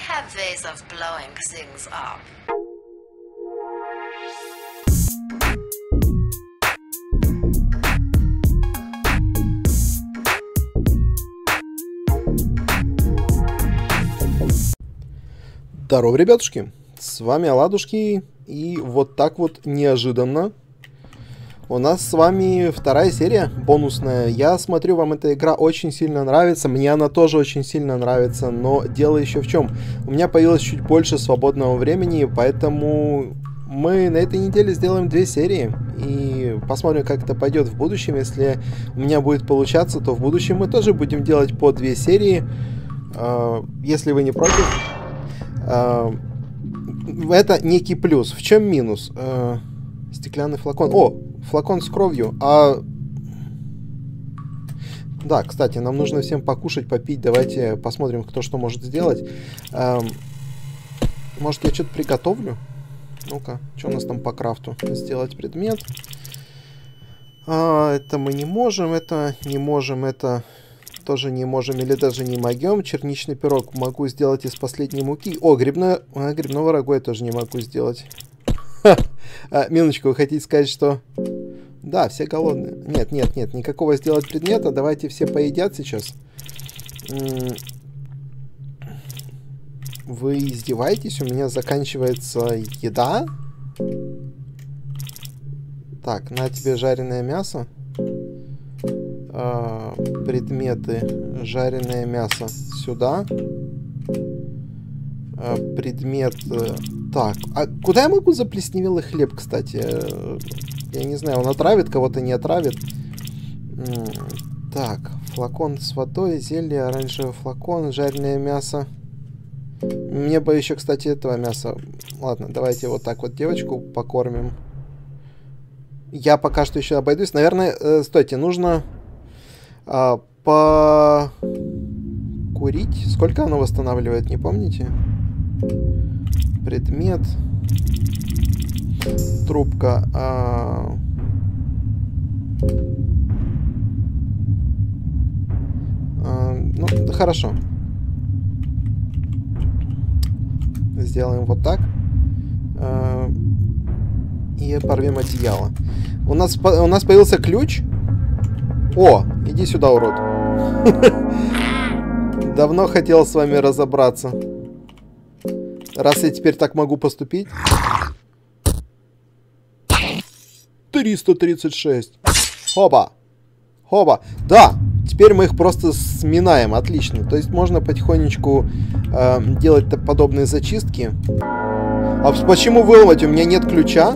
have ways of blowing things up. Здорово, ребятушки, с вами Оладушки, и вот так вот неожиданно у нас с вами вторая серия, бонусная. Я смотрю, вам эта игра очень сильно нравится, мне она тоже очень сильно нравится, но дело еще в чем. У меня появилось чуть больше свободного времени, поэтому мы на этой неделе сделаем 2 серии и посмотрим, как это пойдет в будущем. Если у меня будет получаться, то в будущем мы тоже будем делать по 2 серии, если вы не против. Это некий плюс. В чем минус? Стеклянный флакон. О, флакон с кровью. Да, кстати, нам нужно всем покушать, попить. Давайте посмотрим, кто что может сделать. Может, я что-то приготовлю? Ну-ка, что у нас там по крафту? Сделать предмет. Это мы не можем, это не можем, это... тоже не можем или даже не могем. Черничный пирог могу сделать из последней муки. О, грибного рагу я тоже не могу сделать. Минуточку, вы хотите сказать, что... Да, все голодные. Нет, никакого сделать предмета. Давайте все поедят сейчас. Вы издеваетесь? У меня заканчивается еда? Так, на тебе жареное мясо. Предметы. Жареное мясо сюда. Предмет... Так, а куда я могу заплесневелый хлеб, кстати? Я не знаю, он отравит кого-то, не отравит. Так, флакон с водой, зелье, оранжевый флакон, жареное мясо. Мне бы еще, кстати, этого мяса... Ладно, давайте вот так вот девочку покормим. Я пока что еще обойдусь. Наверное, стойте, нужно... покурить. Сколько оно восстанавливает, не помните? Предмет. Трубка. Ну, да, хорошо. Сделаем вот так. И порвем одеяло. У нас появился ключ. О, иди сюда, урод. Давно хотел с вами разобраться. Раз я теперь так могу поступить. 336. Хоба. Хоба. Да, теперь мы их просто сминаем. Отлично. То есть можно потихонечку делать подобные зачистки. А почему выломать? У меня нет ключа.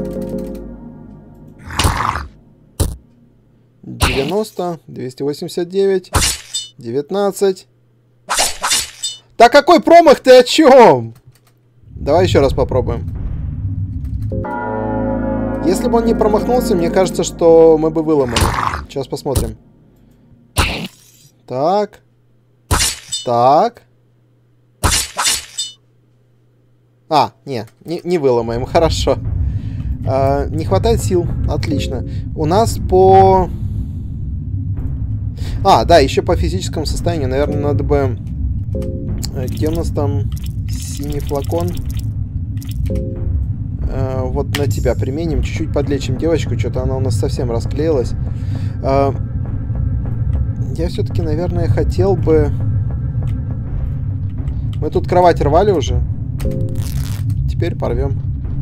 90, 289, 19. Да какой промах, ты о чем? Давай еще раз попробуем. Если бы он не промахнулся, мне кажется, что мы бы выломали. Сейчас посмотрим. Так. Так. Не выломаем, хорошо. Не хватает сил, отлично. У нас по... да, еще по физическому состоянию, наверное, надо бы... Где у нас там синий флакон? Вот на тебя применим. Чуть-чуть подлечим девочку. Что-то она у нас совсем расклеилась. Я все-таки, наверное, хотел бы... Мы тут кровать рвали уже. Теперь порвем.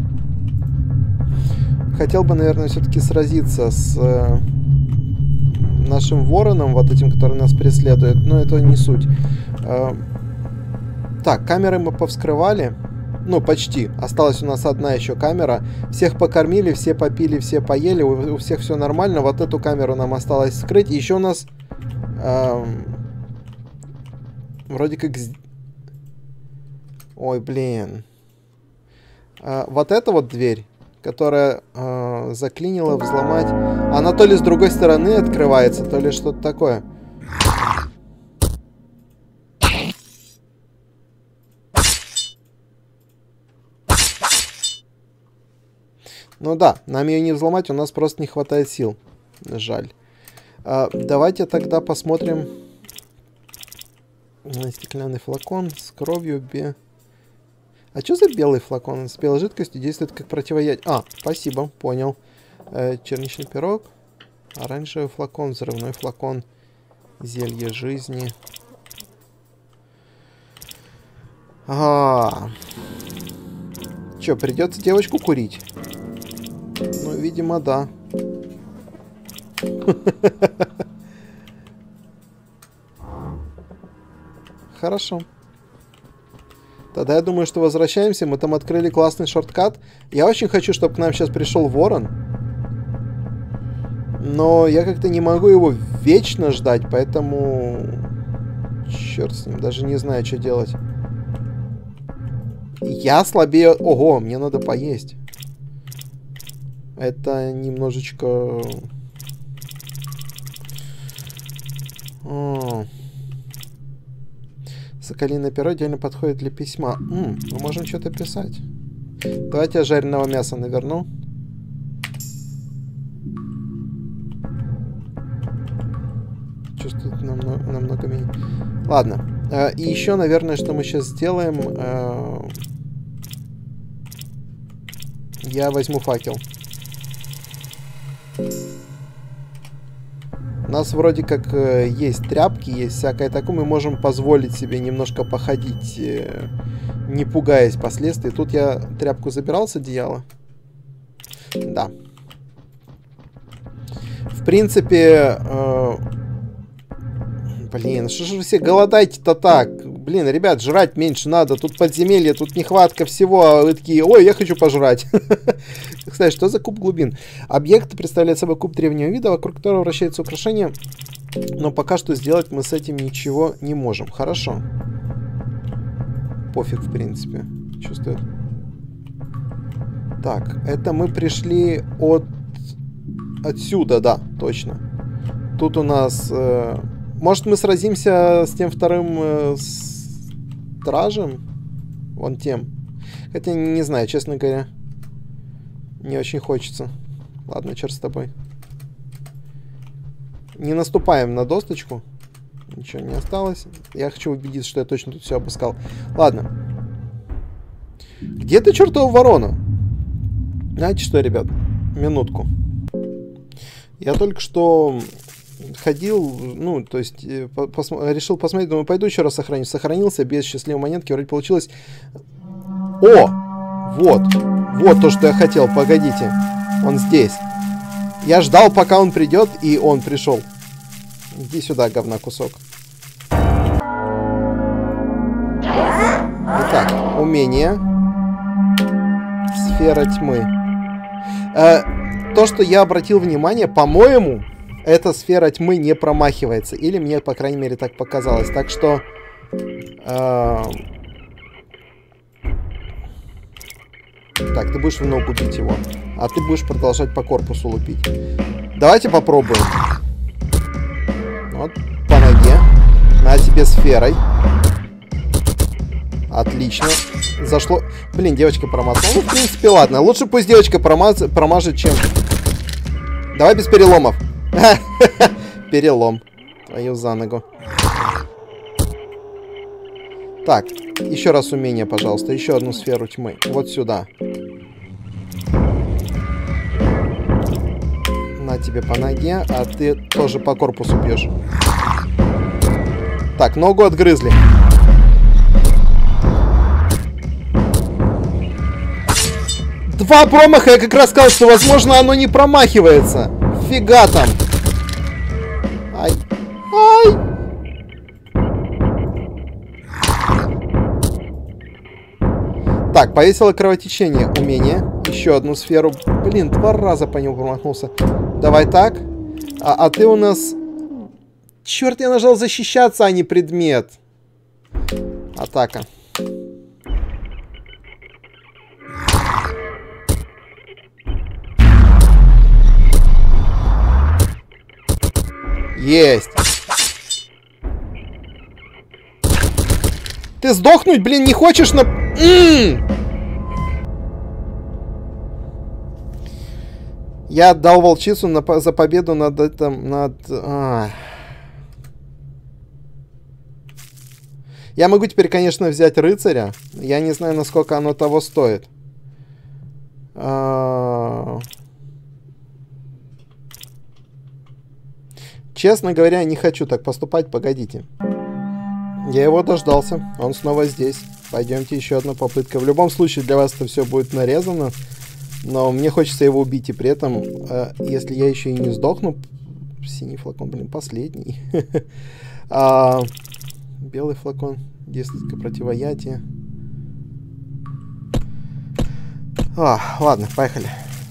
Хотел бы, наверное, все-таки сразиться с нашим вороном, вот этим, который нас преследует. Но это не суть. Так, камеры мы повскрывали. Ну, почти. Осталась у нас одна еще камера. Всех покормили, все попили, все поели. У всех все нормально. Вот эту камеру нам осталось скрыть. И еще у нас... вроде как... Ой, блин. Вот эта вот дверь, которая заклинила, взломать. Она то ли с другой стороны открывается, то ли что-то такое. Ну да, нам ее не взломать, у нас просто не хватает сил. Жаль. Давайте тогда посмотрим. Стеклянный флакон с кровью. А что за белый флакон? С белой жидкостью действует как противоядие. А, спасибо, понял. Черничный пирог. Оранжевый флакон, взрывной флакон. Зелье жизни. Че, придется девочку курить? Ну, видимо, да. Хорошо. Тогда я думаю, что возвращаемся. Мы там открыли классный шорткат. Я очень хочу, чтобы к нам сейчас пришел ворон. Но я как-то не могу его вечно ждать, поэтому... Черт с ним, даже не знаю, что делать. Я слабее... Ого, мне надо поесть. Это немножечко... Соколиное перо идеально подходит для письма. Мы можем что-то писать. Давайте я жареного мяса наверну. Чувствует намного менее. Ладно. И еще, наверное, что мы сейчас сделаем... Я возьму факел. У нас вроде как есть тряпки, есть всякое такое. Мы можем позволить себе немножко походить, не пугаясь последствий. Тут я тряпку забирал с одеяла. Да. В принципе... Блин, что же вы все голодаете-то так? Блин, ребят, жрать меньше надо. Тут подземелье, тут нехватка всего. А вы такие, ой, я хочу пожрать. Кстати, что за куб глубин? Объект представляет собой куб древнего вида, вокруг которого вращается украшение. Но пока что сделать мы с этим ничего не можем. Хорошо. Пофиг, в принципе. Чувствует. Так, это мы пришли отсюда, да, точно. Тут у нас... Может, мы сразимся с тем вторым стражем? Вон тем. Хотя не знаю, честно говоря. Не очень хочется. Ладно, черт с тобой. Не наступаем на досточку. Ничего не осталось. Я хочу убедиться, что я точно тут все обыскал. Ладно. Где ты, чертова ворона? Знаете что, ребят? Минутку. Я только что... ходил, ну, то есть решил посмотреть, думаю, пойду еще раз сохранюсь. Сохранился без счастливой монетки, вроде получилось. О! Вот. Вот то, что я хотел. Погодите. Он здесь. Я ждал, пока он придет, и он пришел. Иди сюда, говна кусок. Итак, умение. Сфера тьмы. То, что я обратил внимание, по-моему... Эта сфера тьмы не промахивается. Или мне, по крайней мере, так показалось. Так что... Так, ты будешь в ногу бить его. А ты будешь продолжать по корпусу лупить. Давайте попробуем. Вот, по ноге. На тебе сферой. Отлично. Зашло... Блин, девочка промазала. Ну, в принципе, ладно. Лучше пусть девочка промажет, чем... Давай без переломов. Перелом. Твою за ногу. Так, еще раз умение, пожалуйста. Еще одну сферу тьмы. Вот сюда. На тебе по ноге, а ты тоже по корпусу бьешь. Так, ногу отгрызли. Два промаха, я как раз сказал, что, возможно, оно не промахивается. Фига там. Ай. Ай. Так, повесило кровотечение. Умение. Еще одну сферу. Блин, 2 раза по нему промахнулся. Давай так. А ты у нас... Черт, я нажал защищаться, а не предмет. Атака. Есть. Ты сдохнуть, блин, не хочешь на... Я отдал волчицу за победу над этим... Я могу теперь, конечно, взять рыцаря. Я не знаю, насколько оно того стоит. Честно говоря, не хочу так поступать. Погодите. Я его дождался. Он снова здесь. Пойдемте, еще одна попытка. В любом случае, для вас это все будет нарезано. Но мне хочется его убить. И при этом, если я еще и не сдохну... Синий флакон, блин, последний. Белый флакон. Действует противоядие. Ладно, поехали.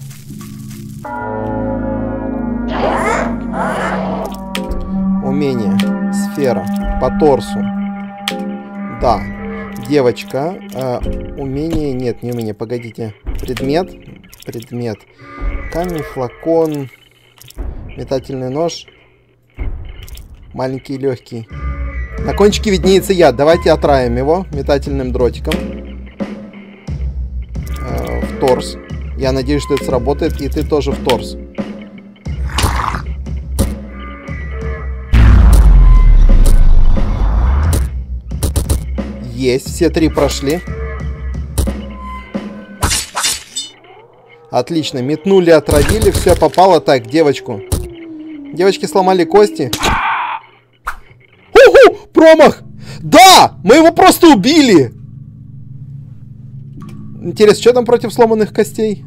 Умение. Сфера. По торсу. Да. Девочка. Умение. Нет, не умение. Погодите. Предмет. Предмет. Камень, флакон. Метательный нож. Маленький и легкий. На кончике виднеется яд. Давайте отраем его метательным дротиком. В торс. Я надеюсь, что это сработает. И ты тоже в торс. Есть. Все 3 прошли. Отлично. Метнули, отравили. Все попало. Так, девочку. Девочки сломали кости. Промах! Да! Мы его просто убили! Интересно, что там против сломанных костей?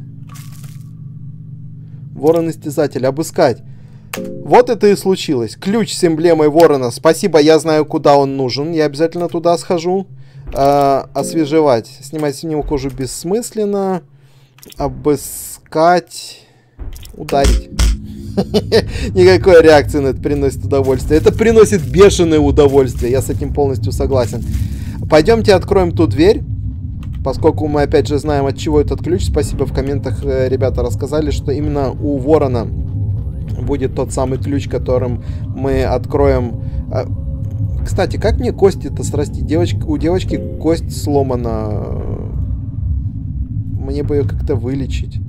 Ворон-истязатель. Обыскать. Вот это и случилось. Ключ с эмблемой ворона. Спасибо, я знаю, куда он нужен. Я обязательно туда схожу. Освежевать. Снимать с него кожу бессмысленно. Обыскать. Ударить. Никакой реакции на это приносит удовольствие. Это приносит бешеное удовольствие. Я с этим полностью согласен. Пойдемте откроем ту дверь. Поскольку мы опять же знаем, от чего этот ключ. Спасибо, в комментах ребята рассказали, что именно у ворона будет тот самый ключ, которым мы откроем. Кстати, как мне кости-то срастить? У девочки кость сломана. Мне бы ее как-то вылечить.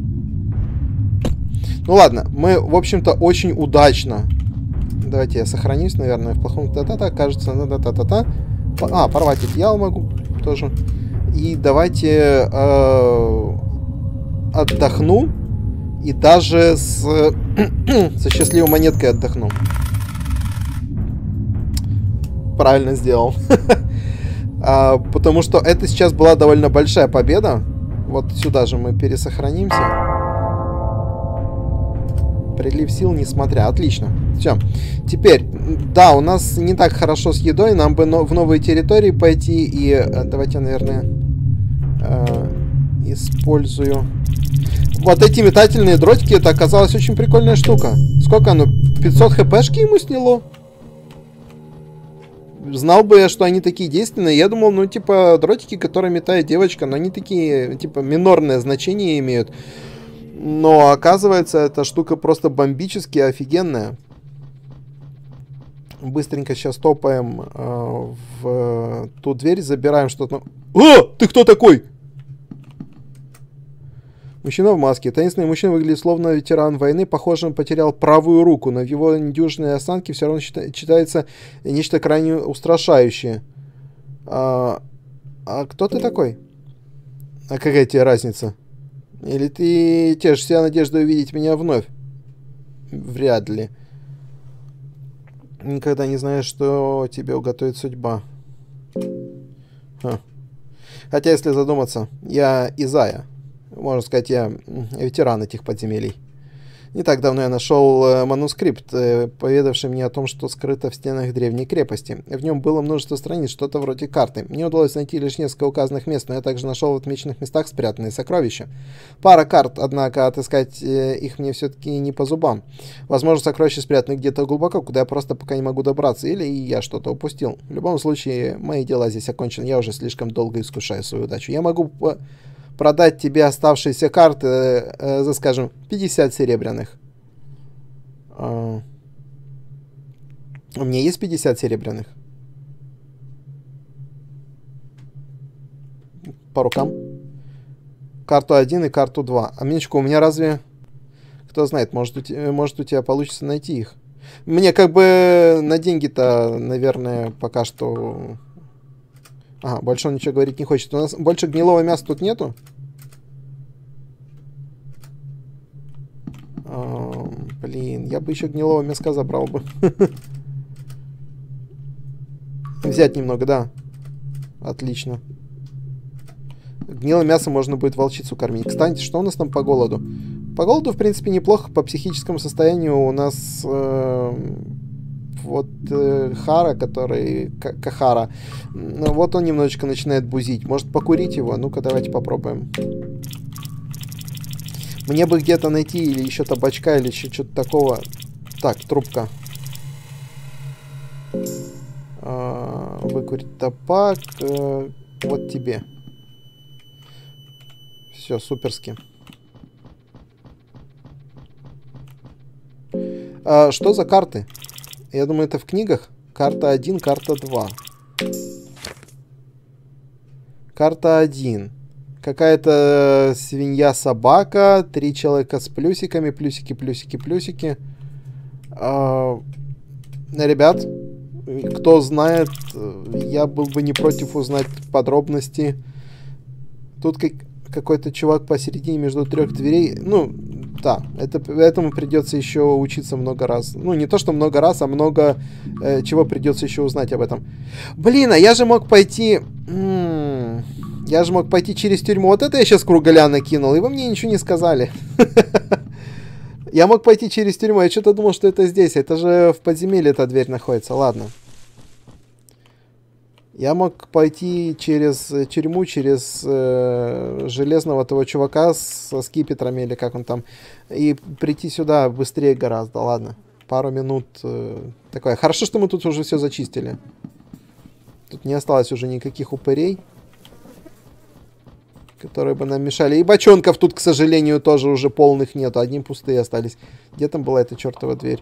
Ну ладно, мы, в общем-то, очень удачно. Давайте я сохранюсь, наверное, в плохом та-та-та, кажется, та-та-та-та. Порвать одеяло могу тоже. И давайте отдохну. И даже со счастливой монеткой отдохну. Правильно сделал. Потому что это сейчас была довольно большая победа. Вот сюда же мы пересохранимся. Прилив сил, несмотря. Отлично. Все. Теперь, да, у нас не так хорошо с едой. Нам бы в новые территории пойти. И давайте, наверное, использую... Вот эти метательные дротики. Это оказалась очень прикольная штука. Сколько оно? 500 хпшки ему сняло? Знал бы я, что они такие действенные. Я думал, ну, типа, дротики, которые метает девочка, но они такие, типа, минорное значение имеют. Но оказывается, эта штука просто бомбически офигенная. Быстренько сейчас топаем в ту дверь, забираем что-то. Ты кто такой? Мужчина в маске. Таинственный мужчина выглядит словно ветеран войны. Похоже, он потерял правую руку, но в его недюжинной осанке все равно читается нечто крайне устрашающее. А кто ты такой? А какая тебе разница? Или ты тешишься надеждой увидеть меня вновь? Вряд ли. Никогда не знаешь, что тебе уготовит судьба. Хотя, если задуматься, я Изая. Можно сказать, я ветеран этих подземелий. Не так давно я нашел манускрипт, поведавший мне о том, что скрыто в стенах древней крепости. В нем было множество страниц, что-то вроде карты. Мне удалось найти лишь несколько указанных мест, но я также нашел в отмеченных местах спрятанные сокровища. Пара карт, однако отыскать их мне все-таки не по зубам. Возможно, сокровища спрятаны где-то глубоко, куда я просто пока не могу добраться, или я что-то упустил. В любом случае, мои дела здесь окончены, я уже слишком долго искушаю свою удачу. Я могу продать тебе оставшиеся карты за, скажем, 50 серебряных. У меня есть 50 серебряных? По рукам. Карту 1 и карту 2. А минуточку, у меня разве... Кто знает, может у тебя получится найти их. Мне как бы на деньги-то, наверное, пока что Ага, больше он ничего говорить не хочет. У нас больше гнилого мяса тут нету? Блин, я бы еще гнилого мяска забрал бы. Взять немного, да. Отлично. Гнилое мясо можно будет волчицу кормить. Кстати, что у нас там по голоду? По голоду, в принципе, неплохо. По психическому состоянию у нас Хара, который... Кахара. Вот он немножечко начинает бузить. Может, покурить его? Ну-ка, давайте попробуем. Мне бы где-то найти или еще табачка, или еще что-то такого. Так, трубка. Выкурить табак. Вот тебе. Все, суперски. Что за карты? Я думаю, это в книгах. Карта 1, карта 2. Карта 1. Какая-то свинья-собака. 3 человека с плюсиками. Плюсики, плюсики, плюсики. Ребят, кто знает, я был бы не против узнать подробности. Тут какой-то чувак посередине между 3 дверей. Ну, да, этому придется еще учиться много раз. Ну, не то, что много раз, а много чего придется еще узнать об этом. Блин, а я же мог пойти... Я же мог пойти через тюрьму. Вот это я сейчас кругаля накинул, и вы мне ничего не сказали. Я мог пойти через тюрьму. Я что-то думал, что это здесь. Это же в подземелье эта дверь находится. Ладно. Я мог пойти через тюрьму, через железного того чувака со скипетрами, или как он там, и прийти сюда быстрее гораздо. Ладно. Пару минут такое. Хорошо, что мы тут уже все зачистили. Тут не осталось уже никаких упырей, которые бы нам мешали. И бочонков тут, к сожалению, тоже уже полных нету. Одни пустые остались. Где там была эта чертова дверь?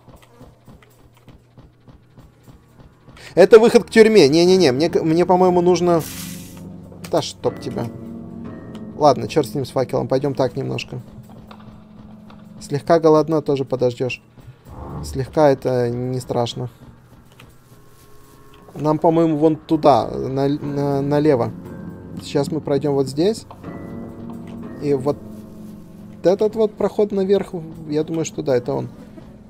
Это выход к тюрьме. Не-не-не. Мне по-моему, нужно... Да чтоб тебя. Ладно, черт с ним, с факелом. Пойдем так немножко. Слегка голодна, тоже подождешь. Слегка это не страшно. Нам, по-моему, вон туда, налево. Сейчас мы пройдем вот здесь. И вот этот вот проход наверх, я думаю, что да, это он.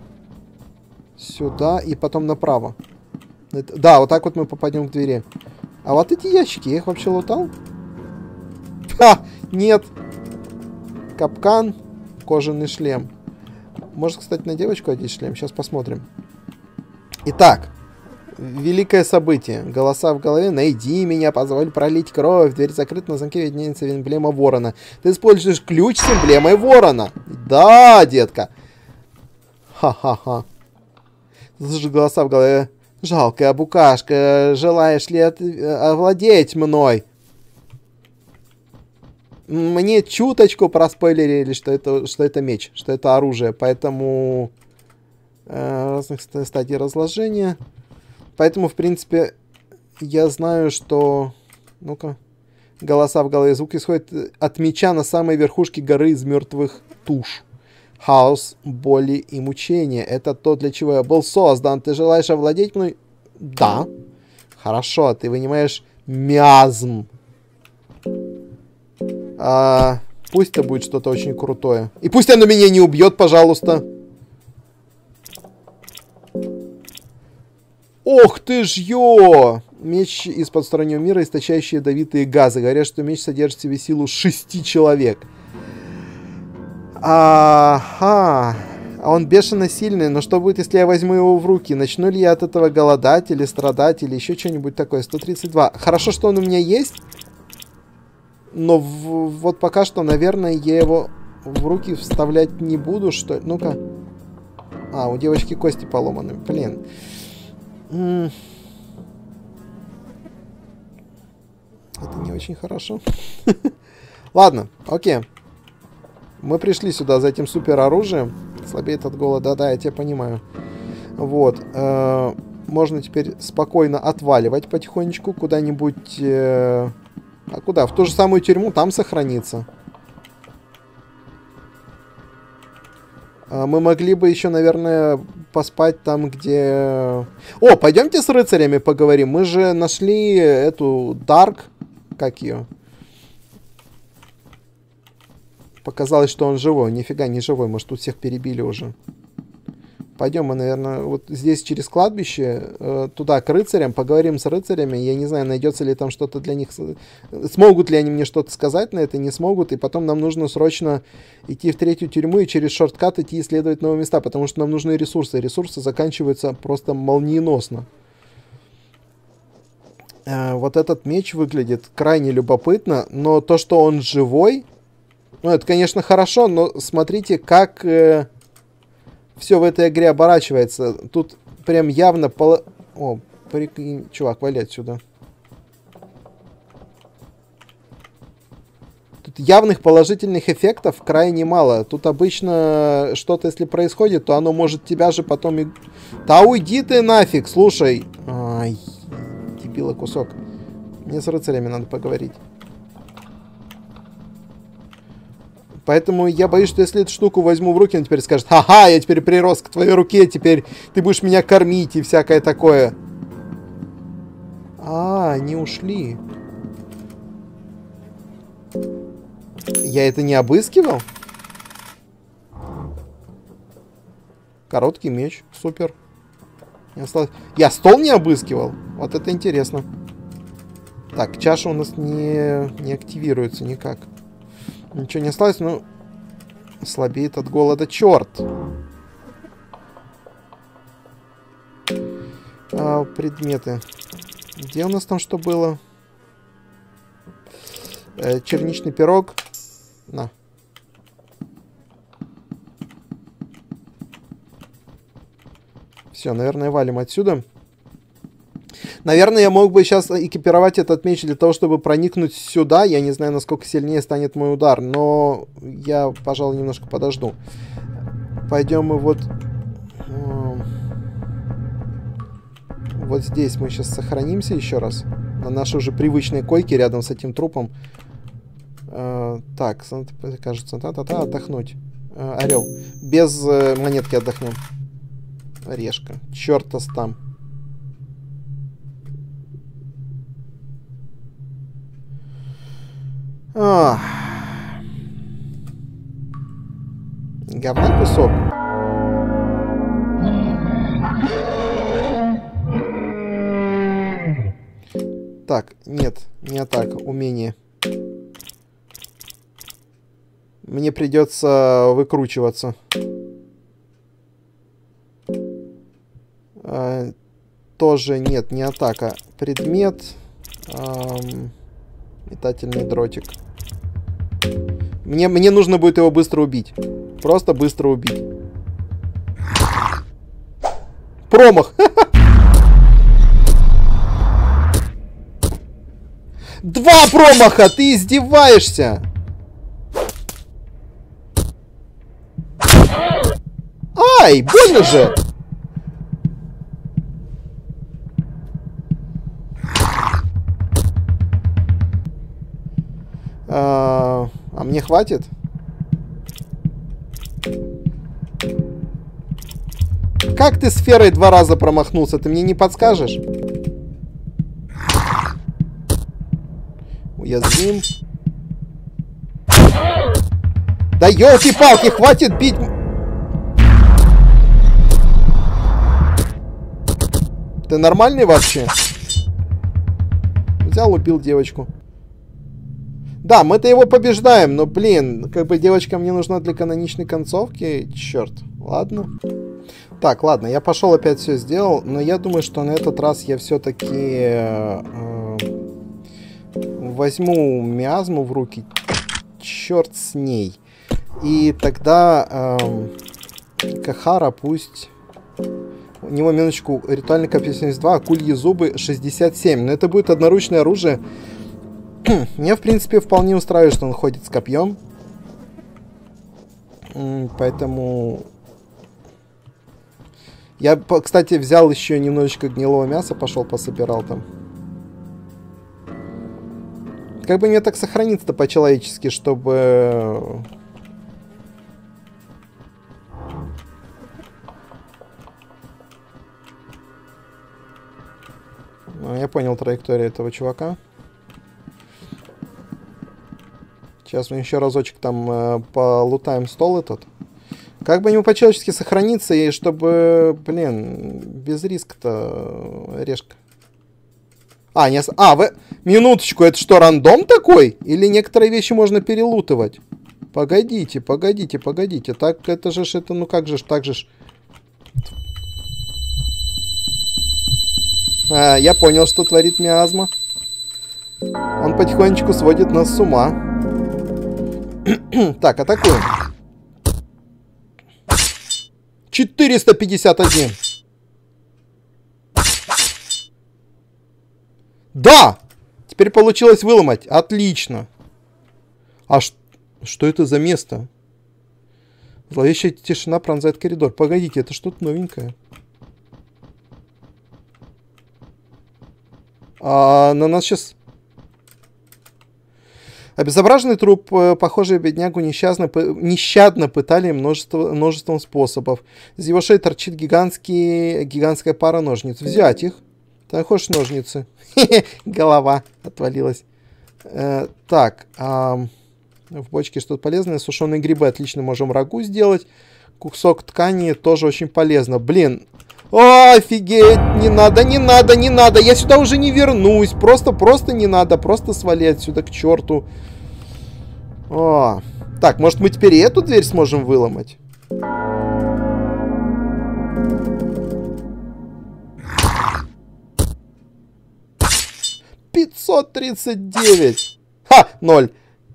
Сюда и потом направо. Да, вот так вот мы попадем к двери. А вот эти ящики, я их вообще лутал? Ха! Нет! Капкан, кожаный шлем. Может, кстати, на девочку одеть шлем? Сейчас посмотрим. Итак. Великое событие. Голоса в голове. Найди меня, позволь пролить кровь. Дверь закрыта, на замке виднеется эмблема ворона. Ты используешь ключ с эмблемой ворона. Да, детка. Ха-ха-ха. Слышишь голоса в голове. Жалкая букашка, желаешь ли овладеть мной? Мне чуточку проспойлерили, что это меч, что это оружие. Поэтому разных стадий разложения. Поэтому, в принципе, я знаю, что... Ну-ка. Голоса в голове. Звук исходит от меча на самой верхушке горы из мертвых туш. Хаос, боли и мучения. Это то, для чего я был создан. Ты желаешь овладеть мной? Да. Хорошо, ты вынимаешь миазм. Пусть это будет что-то очень крутое. И пусть оно меня не убьет, пожалуйста. Ох ты ж ё! Меч из потустороннего мира, источающий ядовитые газы. Говорят, что меч содержит в себе силу 6 человек. Ага. А он бешено сильный, но что будет, если я возьму его в руки? Начну ли я от этого голодать или страдать, или еще что-нибудь такое? 132. Хорошо, что он у меня есть. Но вот пока что, наверное, я его в руки вставлять не буду, что ли. Ну-ка. У девочки кости поломаны. Блин. Это не очень хорошо. Ладно, окей. Мы пришли сюда за этим супероружием. Слабеет от голода, да, я тебя понимаю. Вот. Можно теперь спокойно отваливать потихонечку куда-нибудь... А куда? В ту же самую тюрьму, там сохраниться. Мы могли бы еще, наверное, поспать там, где... О, пойдемте с рыцарями поговорим. Мы же нашли эту Дарк. Как ее? Показалось, что он живой. Нифига не живой. Может, тут всех перебили уже. Пойдем мы, наверное, вот здесь через кладбище, туда, к рыцарям, поговорим с рыцарями. Я не знаю, найдется ли там что-то для них. Смогут ли они мне что-то сказать на это, не смогут. И потом нам нужно срочно идти в третью тюрьму и через шорткат идти исследовать новые места, потому что нам нужны ресурсы. Ресурсы заканчиваются просто молниеносно. Вот этот меч выглядит крайне любопытно, но то, что он живой, ну, это, конечно, хорошо, но смотрите, как... все в этой игре оборачивается. Тут прям явно... О, прикинь, чувак, вали отсюда. Тут явных положительных эффектов крайне мало. Тут обычно что-то, если происходит, то оно может тебя же потом... Да уйди ты нафиг, слушай. Ай, дебила кусок. Мне с рыцарями надо поговорить. Поэтому я боюсь, что если эту штуку возьму в руки, он теперь скажет: ха-ха, я теперь прирос к твоей руке, теперь ты будешь меня кормить и всякое такое. А, они ушли. Я это не обыскивал? Короткий меч, супер. Я стол не обыскивал? Вот это интересно. Так, чаша у нас не активируется никак. Ничего не осталось, но слабеет от голода. Черт! Предметы. Где у нас там что было? Черничный пирог. На. Все, наверное, валим отсюда. Наверное, я мог бы сейчас экипировать этот меч для того, чтобы проникнуть сюда. Я не знаю, насколько сильнее станет мой удар, но я, пожалуй, немножко подожду. Пойдем мы вот... Вот здесь мы сейчас сохранимся еще раз. На нашей уже привычной койке рядом с этим трупом. Так, кажется, отдохнуть. Орел. Без монетки отдохнем. Решка. Чёрта там. Говна кусок. Так, нет, не атака, умение. Мне придется выкручиваться. Тоже нет, не атака. Предмет. Метательный дротик. Мне нужно будет его быстро убить. Просто быстро убить. Промах! Два промаха! Ты издеваешься! Ай, больно же! А мне хватит? Как ты сферой 2 раза промахнулся? Ты мне не подскажешь? Уязвим. Да елки-палки, хватит бить! Ты нормальный вообще? Взял, убил девочку. Да, мы-то его побеждаем, но, блин, как бы девочка мне нужна для каноничной концовки. Черт, ладно. Так, ладно, я пошел опять все сделал, но я думаю, что на этот раз я все-таки возьму миазму в руки. Черт с ней. И тогда Кахара пусть... У него, минуточку, ритуальный копье 72, акульи зубы 67. Но это будет одноручное оружие. Мне, в принципе, вполне устраивает, что он ходит с копьем. Поэтому... Я, кстати, взял еще немножечко гнилого мяса, пошел пособирал там. Как бы мне так сохраниться-то по-человечески, чтобы... Я понял траекторию этого чувака. Сейчас мы еще разочек там полутаем стол этот. Как бы ему по-человечески сохраниться, и чтобы, блин, без риска-то решка. Минуточку, это что, рандом такой? Или некоторые вещи можно перелутывать? Погодите. Так, это же, ну как же, так же. Я понял, что творит миазма. Он потихонечку сводит нас с ума. Так, атакуем. 451. Да! Теперь получилось выломать. Отлично. А что это за место? Зловещая тишина пронзает коридор. Погодите, это что-то новенькое. На нас сейчас... Обезображенный труп, похожий беднягу, нещадно пытали множеством способов. Из его шеи торчит гигантская пара ножниц. Взять их. Ты хочешь ножницы? Голова отвалилась. Так. В бочке что-то полезное. Сушеные грибы отлично можем рагу сделать. Кусок ткани тоже очень полезно. Блин. О, офигеть. Не надо. Я сюда уже не вернусь. Просто не надо. Просто свали отсюда к черту. О. Так, может мы теперь и эту дверь сможем выломать? 539. Ха, 0.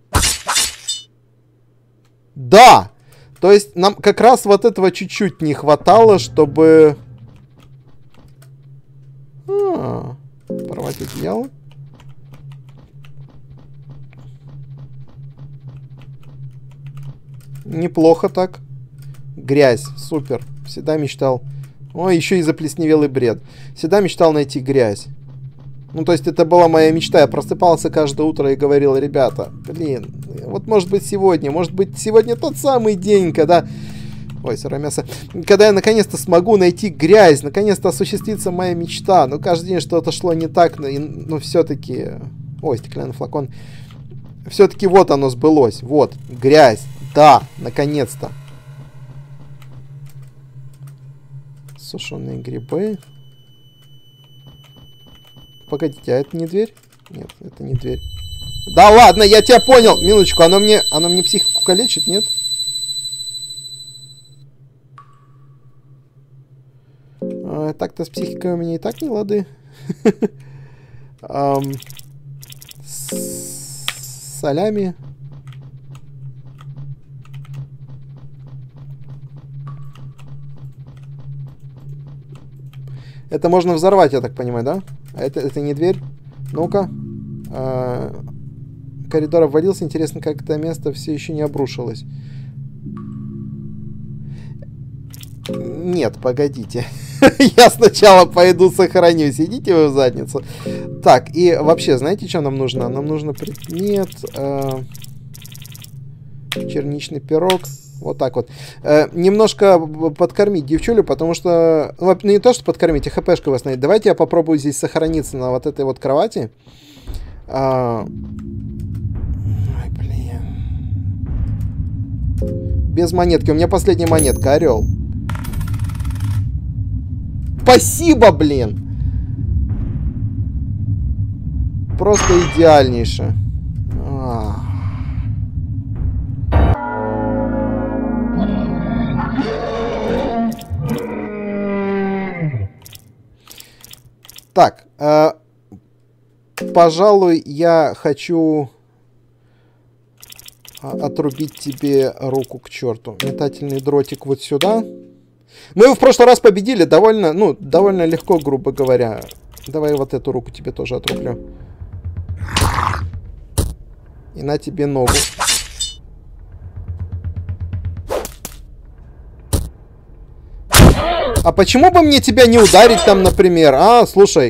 Да! То есть нам как раз вот этого чуть-чуть не хватало, чтобы... порвать одеяло. Неплохо так. Грязь. Супер. Всегда мечтал. Ой, еще и заплесневелый бред. Всегда мечтал найти грязь. Ну, то есть это была моя мечта. Я просыпался каждое утро и говорил: ребята, блин, вот может быть сегодня тот самый день, когда... Ой, сырое мясо. Когда я наконец-то смогу найти грязь, наконец-то осуществится моя мечта. Но каждый день что-то шло не так, но все-таки... Ой, стеклянный флакон. Все-таки вот оно сбылось. Вот, грязь. Да, наконец-то. Сушеные грибы. Погодите, а это не дверь? Нет, это не дверь. Да ладно, я тебя понял. Минуточку, оно мне психику калечит, нет? Так-то с психикой у меня и так не лады. Солями. Это можно взорвать, я так понимаю, да? А это не дверь. Ну-ка. Коридор обвалился. Интересно, как это место все еще не обрушилось. Нет, погодите. Я сначала пойду сохранюсь. Идите вы в задницу. Так, и вообще, знаете, что нам нужно? Нам нужно предмет. Черничный пирог. Вот так вот. Немножко подкормить девчулю, потому что... Ну, не то, что подкормить, а хпшку восстановить. Давайте я попробую здесь сохраниться на вот этой вот кровати. Ой, блин. Без монетки. У меня последняя монетка. Орел. Спасибо, блин! Просто идеальнейше. Так, пожалуй, я хочу отрубить тебе руку к черту. Метательный дротик вот сюда. Мы его в прошлый раз победили довольно легко, грубо говоря. Давай вот эту руку тебе тоже отрублю. И на тебе ногу. А почему бы мне тебя не ударить там, например? А, слушай.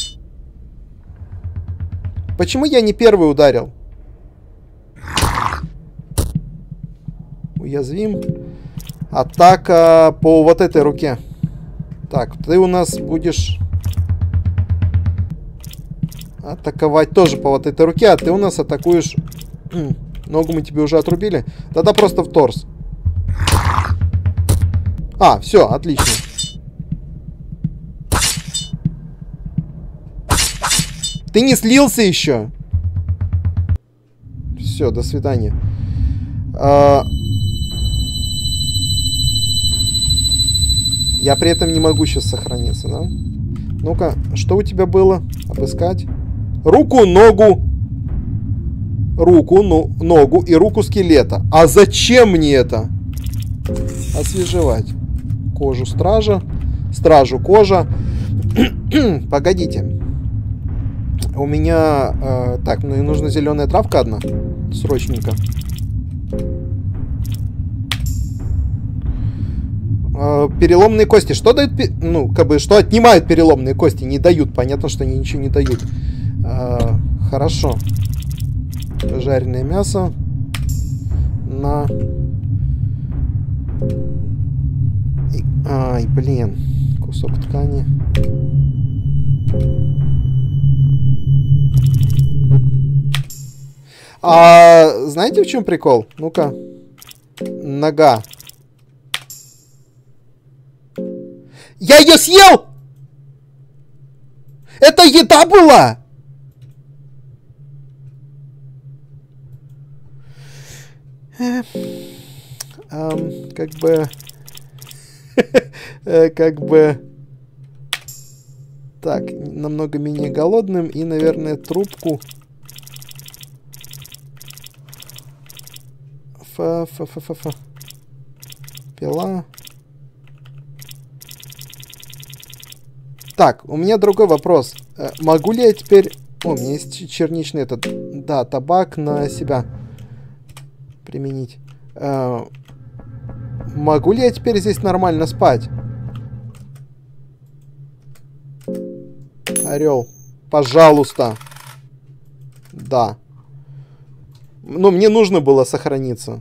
Почему я не первый ударил? Уязвим. Атака по вот этой руке. Так, ты у нас будешь... атаковать тоже по вот этой руке, а ты у нас атакуешь... Ногу мы тебе уже отрубили. Тогда просто в торс. А, все, отлично. Ты не слился еще? Все, до свидания. Я при этом не могу сейчас сохраниться, да? Ну-ка, что у тебя было? Обыскать. Руку, ногу. Руку, ногу и руку скелета. А зачем мне это? Освежевать. Кожу стража. Стражу кожа. Погодите. У меня... так, ну и нужна зеленая травка одна. Срочненько. Переломные кости. Что дают... Ну, как бы, что отнимают переломные кости? Не дают. Понятно, что они ничего не дают. Хорошо. Жареное мясо. На... Ай, блин. Кусок ткани. Знаете, в чем прикол? Ну-ка. Нога. Я ее съел! Это еда была! Как бы... как бы... Так, намного менее голодным. И, наверное, трубку... Фа-фа-фа-фа-фа. Пила. Так, у меня другой вопрос. Могу ли я теперь... О, у меня есть черничный этот... Да, табак на себя применить. Могу ли я теперь здесь нормально спать? Орел. Пожалуйста. Да. Ну, мне нужно было сохраниться.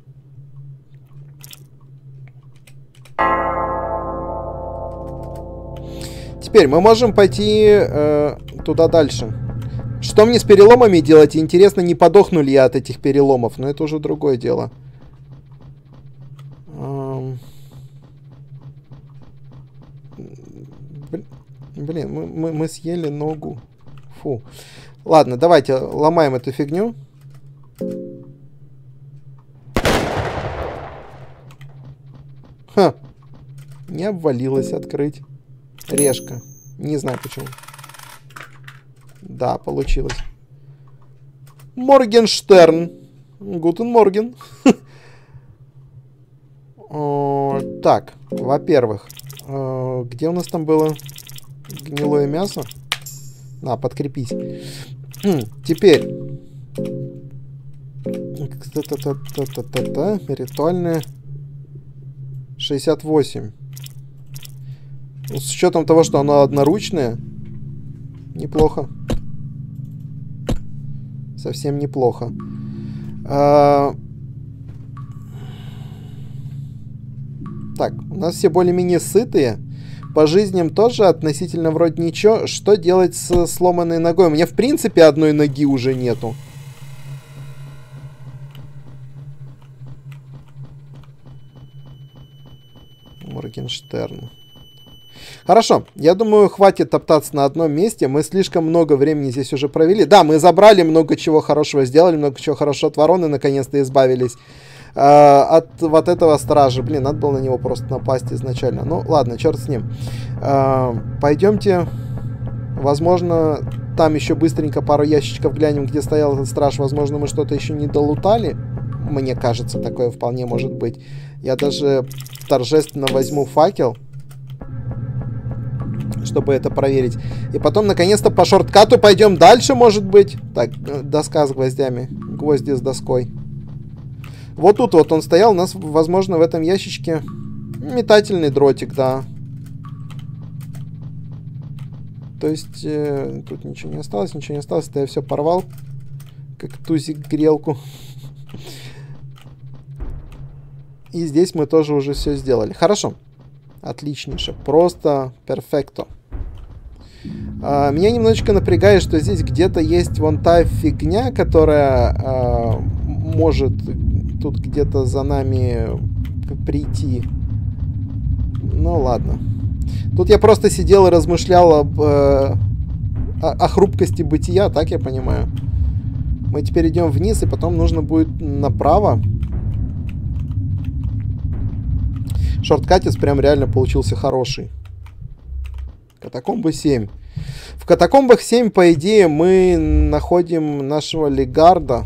Теперь мы можем пойти туда дальше. Что мне с переломами делать? Интересно, не подохну ли я от этих переломов? Но это уже другое дело. Блин, мы съели ногу. Фу. Ладно, давайте ломаем эту фигню. Ха. Не обвалилось открыть. Решка. Не знаю почему. Да, получилось. Моргенштерн. Гутен Морген. Так, во-первых, где у нас там было гнилое мясо? На, подкрепись. Теперь. Ритуальное. 68. С учетом того, что оно одноручное, неплохо. Совсем неплохо. Так, у нас все более-менее сытые. По жизням тоже относительно вроде ничего. Что делать с сломанной ногой? У меня в принципе одной ноги уже нету. Моргенштерн. Хорошо, я думаю, хватит топтаться на одном месте. Мы слишком много времени здесь уже провели. Да, мы забрали много чего хорошего, сделали много чего хорошего от вороны, наконец-то избавились от вот этого стража. Блин, надо было на него просто напасть изначально. Ну, ладно, черт с ним. Пойдемте. Возможно, там еще быстренько пару ящичков глянем, где стоял этот страж. Возможно, мы что-то еще не долутали. Мне кажется, такое вполне может быть. Я даже торжественно возьму факел, чтобы это проверить. И потом, наконец-то, по шорткату пойдем дальше, может быть. Так, доска с гвоздями. Гвозди с доской. Вот тут вот он стоял. У нас, возможно, в этом ящичке метательный дротик, да. То есть, тут ничего не осталось, ничего не осталось. Это я все порвал. Как тузик грелку. И здесь мы тоже уже все сделали. Хорошо. Отличнейше. Просто перфекто. Меня немножечко напрягает, что здесь где-то есть вон та фигня, которая может тут где-то за нами прийти. Ну ладно. Тут я просто сидел и размышлял о хрупкости бытия, так я понимаю. Мы теперь идем вниз, и потом нужно будет направо. Шорткатец прям реально получился хороший. Катакомбы 7. В катакомбах 7, по идее, мы находим нашего Легарда.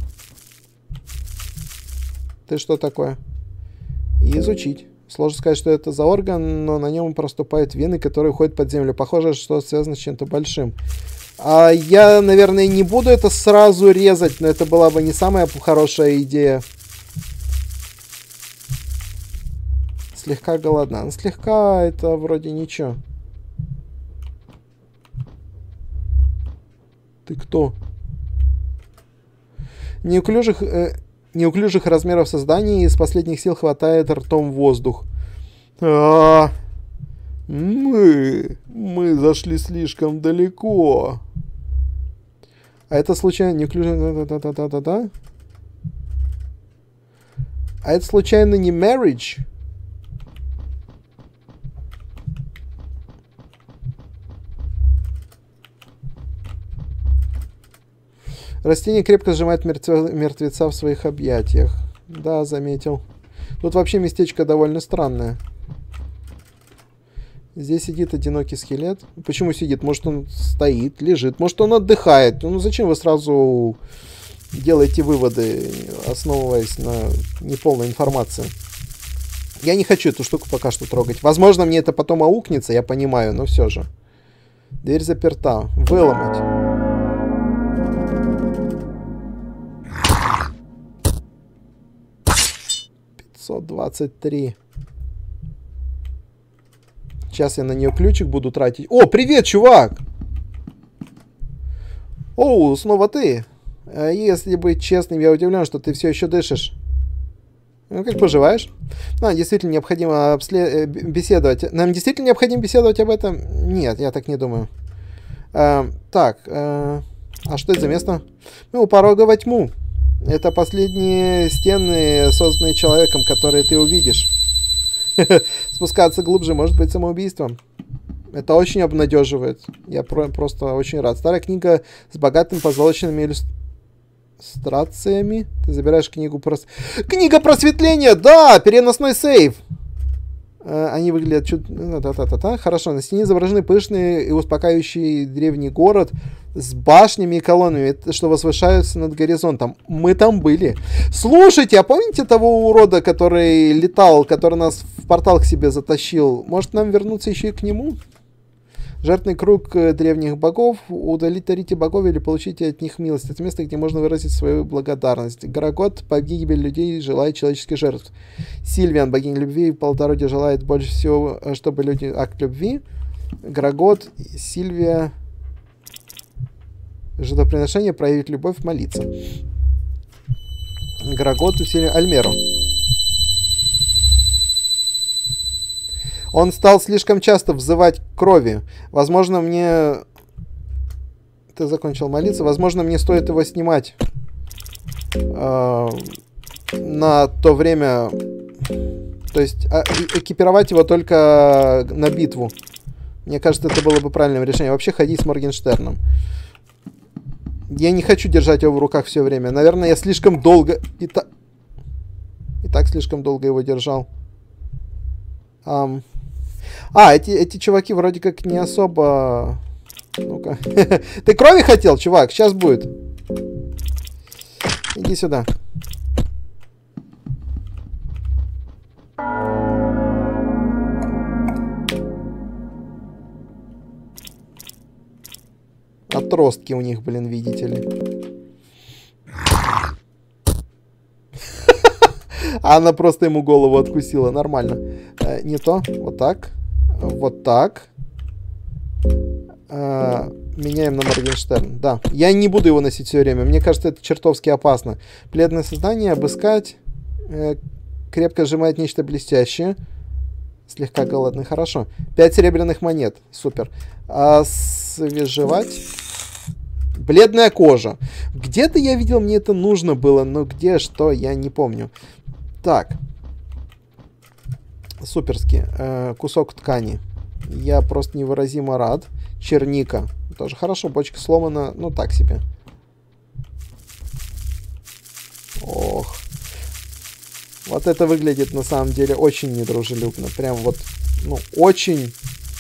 Ты что такое? И изучить. Сложно сказать, что это за орган, но на нем проступают вены, которые уходят под землю. Похоже, что связано с чем-то большим. Я, наверное, не буду это сразу резать, но это была бы не самая хорошая идея. Слегка голодна. Слегка это вроде ничего. Ты кто? Неуклюжих размеров создания, из последних сил хватает ртом воздух. Мы зашли слишком далеко. А это случайно неуклюжих... Да-да-да-да-да. А это случайно не marriage? Растение крепко сжимает мертвеца в своих объятиях. Да, заметил. Тут вообще местечко довольно странное. Здесь сидит одинокий скелет. Почему сидит? Может, он стоит, лежит. Может, он отдыхает. Ну, зачем вы сразу делаете выводы, основываясь на неполной информации? Я не хочу эту штуку пока что трогать. Возможно, мне это потом аукнется, я понимаю, но все же. Дверь заперта. Выломать. 523. Сейчас я на нее ключик буду тратить. О, привет, чувак! Оу, снова ты. Если быть честным, я удивлен, что ты все еще дышишь. Ну, как поживаешь? Действительно необходимо беседовать. Нам действительно необходимо беседовать об этом? Нет, я так не думаю. Так, а что это за место? Мы у порога во тьму. Это последние стены, созданные человеком, которые ты увидишь. Спускаться глубже может быть самоубийством. Это очень обнадеживает. Я просто очень рад. Старая книга с богатыми позолоченными иллюстрациями. Ты забираешь книгу про... Книга просветления! Да! Переносной сейф! Они выглядят чуть... Хорошо. На стене изображены пышный и успокаивающий древний город с башнями и колоннами, что возвышаются над горизонтом. Мы там были. Слушайте, а помните того урода, который летал, который нас в портал к себе затащил? Может, нам вернуться еще и к нему? Жертвный круг древних богов. Удовлетворите богов или получите от них милость. Это место, где можно выразить свою благодарность. Горогод, погибель людей, желает человеческих жертв. Сильвиан, богиня любви и плодородия, желает больше всего, чтобы люди... Акт любви. Горогод, Сильвия... Жертвоприношение, проявить любовь, молиться. Горогод, усилие... Альмеру. Он стал слишком часто взывать к крови. Возможно, мне... Ты закончил молиться. Возможно, мне стоит его снимать. На то время... То есть, экипировать его только на битву. Мне кажется, это было бы правильным решением. Вообще, ходить с Моргенштерном. Я не хочу держать его в руках все время. Наверное, я слишком долго... И так слишком долго его держал. Эти чуваки вроде как не особо... Ну-ка. Ты крови хотел, чувак? Сейчас будет. Иди сюда. Отростки у них, блин, видите ли. Она просто ему голову откусила. Нормально. Не то. Вот так. Вот так. Меняем на Моргенштерн. Да. Я не буду его носить все время. Мне кажется, это чертовски опасно. Бледное создание. Обыскать. Крепко сжимает нечто блестящее. Слегка голодный, хорошо. 5 серебряных монет, супер. Освежевать. Бледная кожа. Где-то я видел, мне это нужно было, но где, что, я не помню. Так. Суперски. Кусок ткани. Я просто невыразимо рад. Черника. Тоже хорошо, бочка сломана, ну так себе. Ох. Вот это выглядит на самом деле очень недружелюбно. Прям вот, ну, очень...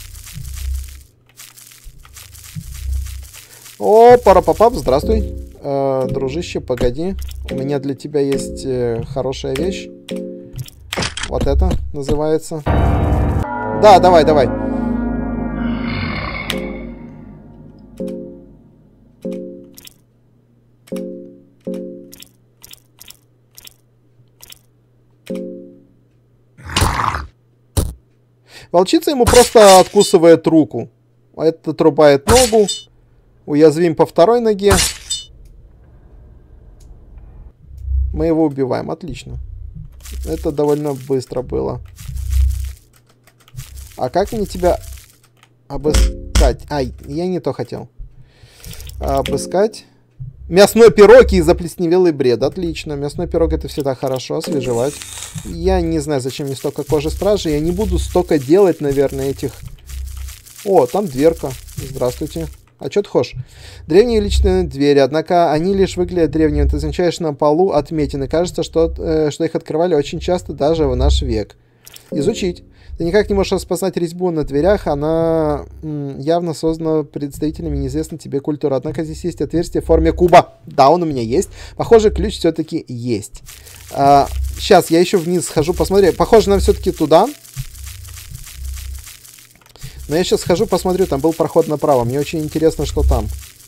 О, пара-папап, здравствуй. Дружище, погоди. У меня для тебя есть хорошая вещь. Вот это называется. Да, давай, давай. Волчица ему просто откусывает руку. Этот отрубает ногу. Уязвим по второй ноге. Мы его убиваем. Отлично. Это довольно быстро было. А как мне тебя обыскать? Ай, я не то хотел. Обыскать. Мясной пирог и заплесневелый бред. Отлично. Мясной пирог это всегда хорошо. Освежевать. Я не знаю, зачем мне столько кожи стражи. Я не буду столько делать, наверное, этих... О, там дверка. Здравствуйте. А что ты хочешь? Древние личные двери, однако они лишь выглядят древними. Ты замечаешь на полу отметины. Кажется, что их открывали очень часто, даже в наш век. Изучить. Ты никак не можешь распознать резьбу на дверях. Она явно создана представителями неизвестной тебе культуры. Однако здесь есть отверстие в форме куба. Да, он у меня есть. Похоже, ключ все-таки есть. Сейчас я еще вниз схожу, посмотрю. Похоже, нам все-таки туда. Но я сейчас схожу, посмотрю. Там был проход направо. Мне очень интересно, что там.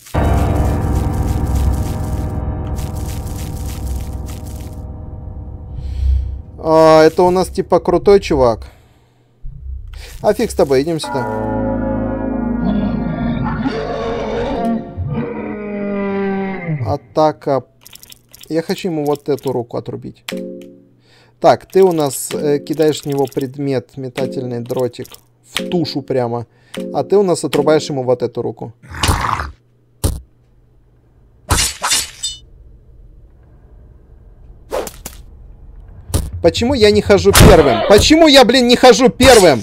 Это у нас типа крутой чувак. А фиг с тобой, идем сюда. Атака. Я хочу ему вот эту руку отрубить. Так, ты у нас кидаешь в него предмет, метательный дротик. В тушу прямо. А ты у нас отрубаешь ему вот эту руку. Почему я не хожу первым? Почему я, блин, не хожу первым?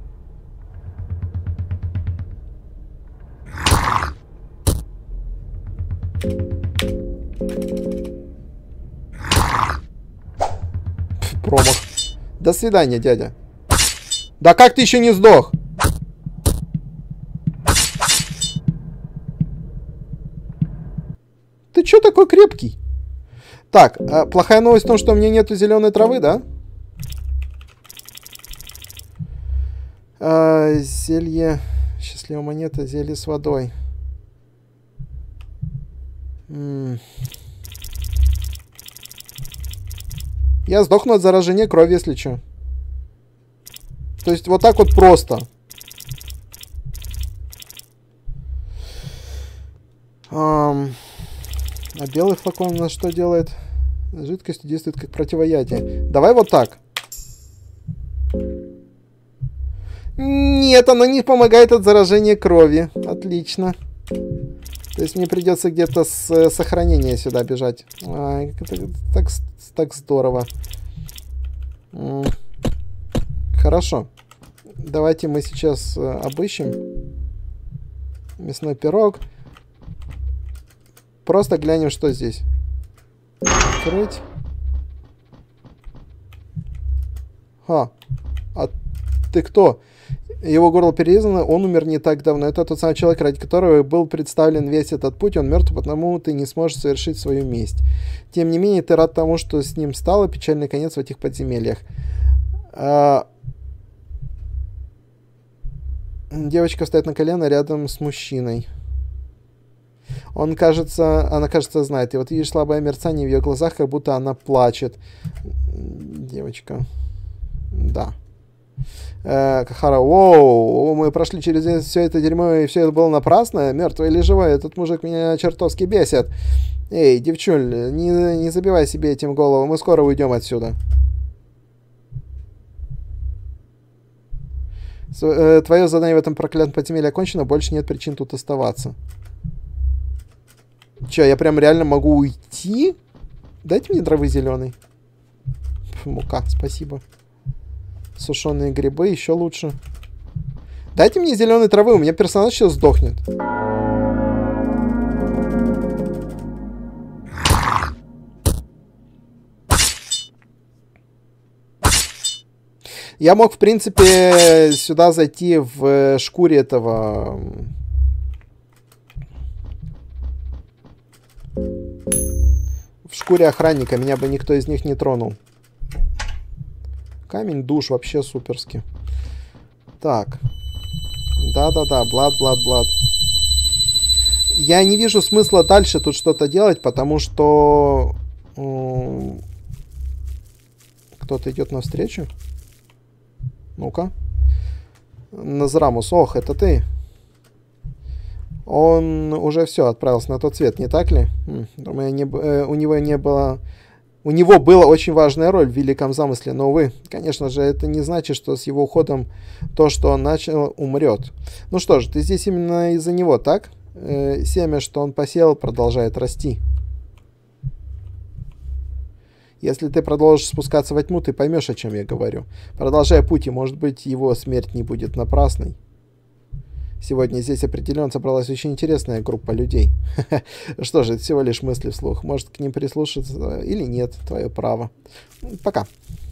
Промах. До свидания, дядя. Да как ты еще не сдох? Ты че такой крепкий? Так, плохая новость в том, что у меня нету зеленой травы, да? Зелье... Счастливая монета, зелье с водой. Я сдохну от заражения крови, если что. То есть вот так вот просто. А белый флакон у нас что делает? Жидкость действует как противоядие. Давай вот так. Нет, она не помогает от заражения крови. Отлично. То есть мне придется где-то с сохранения сюда бежать. Так здорово. Хорошо. Давайте мы сейчас обыщем. Мясной пирог. Просто глянем, что здесь. Открыть. А ты кто? Его горло перерезано, он умер не так давно. Это тот самый человек, ради которого был представлен весь этот путь. Он мертв, потому ты не сможешь совершить свою месть. Тем не менее, ты рад тому, что с ним стало. Печальный конец в этих подземельях. Девочка стоит на колено рядом с мужчиной. Она, кажется, знает. И вот видишь слабое мерцание в ее глазах, как будто она плачет. Девочка. Да. Кахара, воу, мы прошли через все это дерьмо, и все это было напрасно. Мертвый или живой, этот мужик меня чертовски бесит. Эй, девчуль, не забивай себе этим голову, мы скоро уйдем отсюда. Твое задание в этом проклятом подземелье окончено, больше нет причин тут оставаться. Че, я прям реально могу уйти? Дайте мне травы зеленой. Мука, спасибо. Сушеные грибы, еще лучше. Дайте мне зеленой травы, у меня персонаж сейчас сдохнет. Я мог, в принципе, сюда зайти в шкуре этого... В шкуре охранника. Меня бы никто из них не тронул. Камень, душ, вообще суперски. Так. Да-да-да, блад. Я не вижу смысла дальше тут что-то делать, потому что... Кто-то идет навстречу. Ну-ка. Назрамус. Ох, это ты. Он уже все отправился на тот свет, не так ли? Думаю, у него не было... У него была очень важная роль в великом замысле, но, увы, конечно же, это не значит, что с его уходом то, что он начал, умрет. Ну что ж, ты здесь именно из-за него, так? Семя, что он посеял, продолжает расти. Если ты продолжишь спускаться во тьму, ты поймешь, о чем я говорю. Продолжай путь, и, может быть, его смерть не будет напрасной. Сегодня здесь определенно собралась очень интересная группа людей. Что же, это всего лишь мысли вслух. Может, к ним прислушаться или нет, твое право. Пока.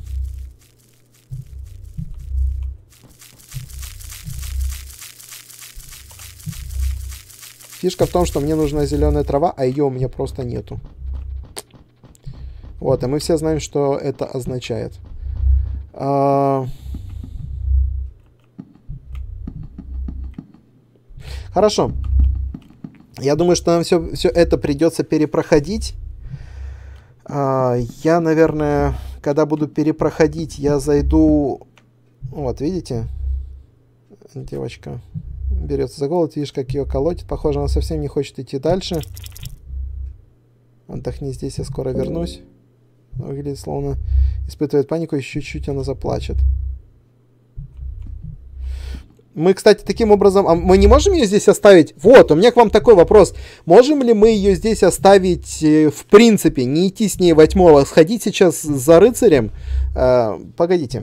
Фишка в том, что мне нужна зеленая трава, а ее у меня просто нету. Вот, и мы все знаем, что это означает. Хорошо. Я думаю, что нам все это придется перепроходить. Я, наверное, когда буду перепроходить, я зайду... Вот, видите? Девочка берется за голову, видишь, как ее колотит. Похоже, она совсем не хочет идти дальше. Отдохни здесь, я скоро вернусь. Выглядит, словно испытывает панику, и чуть-чуть она заплачет. Мы, кстати, таким образом... мы не можем ее здесь оставить? Вот, у меня к вам такой вопрос. Можем ли мы ее здесь оставить, в принципе, не идти с ней во тьму, а сходить сейчас за рыцарем? Погодите.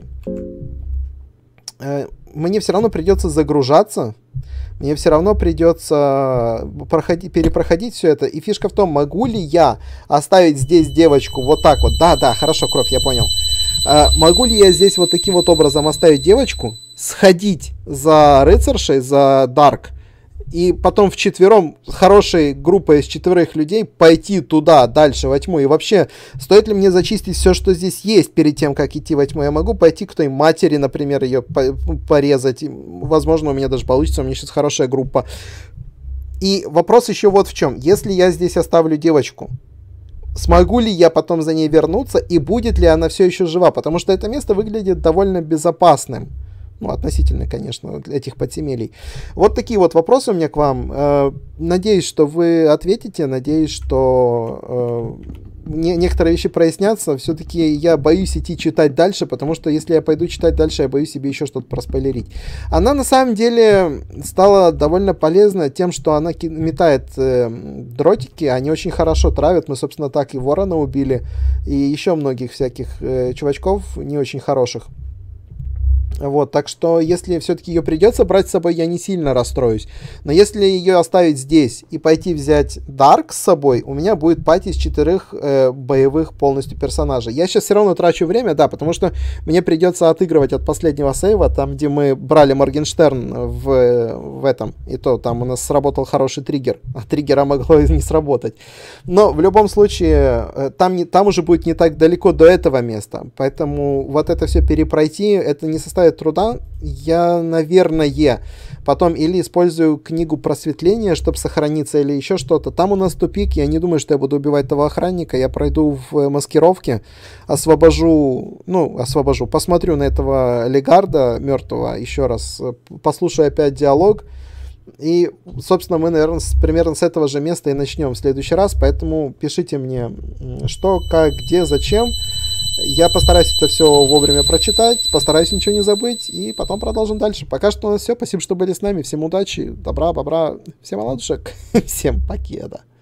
Мне все равно придется загружаться. Мне все равно придется перепроходить все это. И фишка в том, могу ли я оставить здесь девочку вот так вот. Да, хорошо, Кровь, я понял. Могу ли я здесь вот таким вот образом оставить девочку, сходить за рыцаршей, за Дарк, и потом вчетвером, хорошей группой из 4 людей, пойти туда, дальше, во тьму? И вообще, стоит ли мне зачистить все, что здесь есть, перед тем, как идти во тьму? Я могу пойти к той матери, например, ее порезать. Возможно, у меня даже получится, у меня сейчас хорошая группа. И вопрос еще вот в чем. Если я здесь оставлю девочку, смогу ли я потом за ней вернуться, и будет ли она все еще жива? Потому что это место выглядит довольно безопасным. Ну, относительно, конечно, для этих подземелий. Вот такие вот вопросы у меня к вам. Надеюсь, что вы ответите. Надеюсь, что некоторые вещи прояснятся. Все-таки я боюсь идти читать дальше, потому что если я пойду читать дальше, я боюсь себе еще что-то проспойлерить. Она на самом деле стала довольно полезна тем, что она метает дротики. Они очень хорошо травят. Мы, собственно, так и ворона убили. И еще многих всяких чувачков не очень хороших. Вот, так что, если все-таки ее придется брать с собой, я не сильно расстроюсь. Но если ее оставить здесь и пойти взять Дарк с собой, у меня будет пати из 4 боевых полностью персонажей. Я сейчас все равно трачу время, да, потому что мне придется отыгрывать от последнего сейва, там, где мы брали Моргенштерн в этом. И то там у нас сработал хороший триггер. А триггера могло и не сработать. Но в любом случае, там уже будет не так далеко до этого места. Поэтому вот это все перепройти, это не составит труда. Я, наверное, потом или использую книгу просветления, чтобы сохраниться, или еще что-то. Там у нас тупик, я не думаю, что я буду убивать того охранника. Я пройду в маскировке, посмотрю на этого Легарда мертвого еще раз, послушаю опять диалог. И, собственно, мы, наверное, примерно с этого же места и начнем в следующий раз. Поэтому пишите мне, что, как, где, зачем. Я постараюсь это все вовремя прочитать, постараюсь ничего не забыть, и потом продолжим дальше. Пока что у нас все. Спасибо, что были с нами. Всем удачи, добра, бобра, всем оладушек, всем покеда.